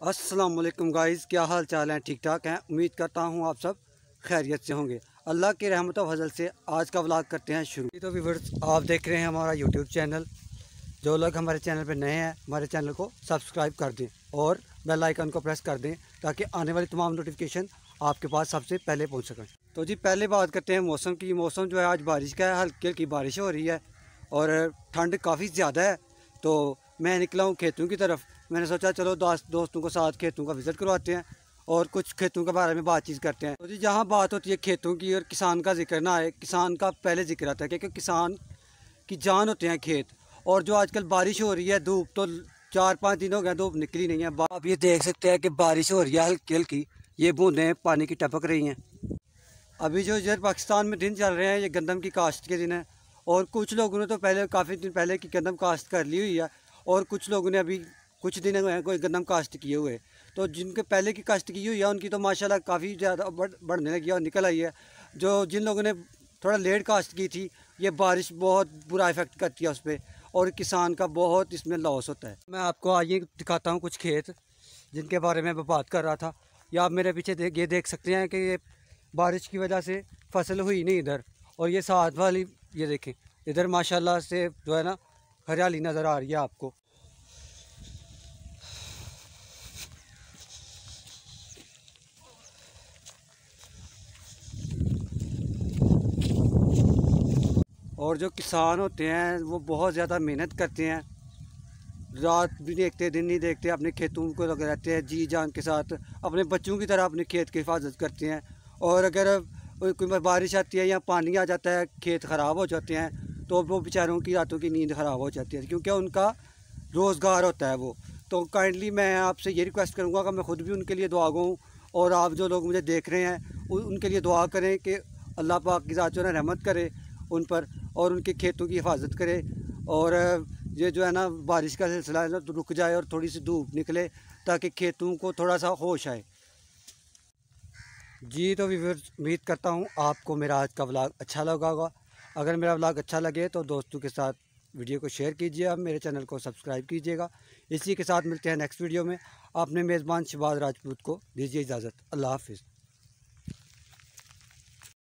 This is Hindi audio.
अस्सलाम वालेकुम गाइज़, क्या हाल चाल हैं? ठीक ठाक हैं। उम्मीद करता हूँ आप सब खैरियत से होंगे। अल्लाह की रहमत व फजल से आज का व्लॉग करते हैं शुरू। तो व्यूअर्स, आप देख रहे हैं हमारा यूट्यूब चैनल। जो लोग हमारे चैनल पर नए हैं, हमारे चैनल को सब्सक्राइब कर दें और बेल आइकन को प्रेस कर दें ताकि आने वाली तमाम नोटिफिकेशन आपके पास सबसे पहले पहुँच सकें। तो जी, पहले बात करते हैं मौसम की। मौसम जो है आज बारिश का है, हल्की हल्की बारिश हो रही है और ठंड काफ़ी ज़्यादा है। तो मैं निकला हूँ खेतों की तरफ। मैंने सोचा चलो दोस्तों को साथ खेतों का विज़िट करवाते हैं और कुछ खेतों के बारे में बातचीत करते हैं। तो जी, जहाँ बात होती है खेतों की और किसान का जिक्र ना आए, किसान का पहले जिक्र आता है क्योंकि किसान की जान होते हैं खेत। और जो आजकल बारिश हो रही है, धूप तो 4-5 दिन हो गए धूप निकली नहीं है। आप ये देख सकते हैं कि बारिश हो रही है हल्की हल्की, ये बूंदें पानी की टपक रही हैं। अभी जो इधर पाकिस्तान में दिन चल रहे हैं, ये गंदम की काश्त के दिन है और कुछ लोगों ने तो पहले काफ़ी दिन पहले की गंदम काश्त कर ली हुई है और कुछ लोगों ने अभी कुछ दिन हुए हैं कोई गंदम काश्त किए हुए। तो जिनके पहले की काश्त की हुई है उनकी तो माशाल्लाह काफ़ी ज़्यादा बढ़ने लगी है और निकल आई है। जो जिन लोगों ने थोड़ा लेट काश्त की थी, ये बारिश बहुत बुरा इफेक्ट करती है उस पर और किसान का बहुत इसमें लॉस होता है। मैं आपको आइए दिखाता हूँ कुछ खेत जिनके बारे में मैं बात कर रहा था। या आप मेरे पीछे ये देख सकते हैं कि ये बारिश की वजह से फसल हुई नहीं इधर। और ये साथ वाली ये देखें, इधर माशाल्लाह से जो है ना हरियाली नज़र आ रही है आपको। और जो किसान होते हैं वो बहुत ज़्यादा मेहनत करते हैं, रात भी देखते दिन नहीं देखते, अपने खेतों को लगे रहते हैं जी जान के साथ, अपने बच्चों की तरह अपने खेत की हिफाजत करते हैं। और अगर कोई बारिश आती है या पानी आ जाता है, खेत ख़राब हो जाते हैं, तो वो बेचारों की रातों की नींद ख़राब हो जाती है क्योंकि उनका रोज़गार होता है वो। तो काइंडली मैं आपसे ये रिक्वेस्ट करूँगा कि मैं ख़ुद भी उनके लिए दुआ गूँ और आप जो लोग मुझे देख रहे हैं उनके लिए दुआ करें कि अल्लाह पाक की ज़ात जो है रहमत करे उन पर और उनके खेतों की हिफाजत करे। और ये जो है ना बारिश का सिलसिला है ना तो रुक जाए और थोड़ी सी धूप निकले ताकि खेतों को थोड़ा सा होश आए। जी, तो व्यूअर्स, उम्मीद करता हूँ आपको मेरा आज का व्लॉग अच्छा लगा होगा। अगर मेरा व्लॉग अच्छा लगे तो दोस्तों के साथ वीडियो को शेयर कीजिए, आप मेरे चैनल को सब्सक्राइब कीजिएगा। इसी के साथ मिलते हैं नेक्स्ट वीडियो में। आपने मेज़बान शहबाज राजपूत को दीजिए इजाज़त। अल्लाह हाफिज़।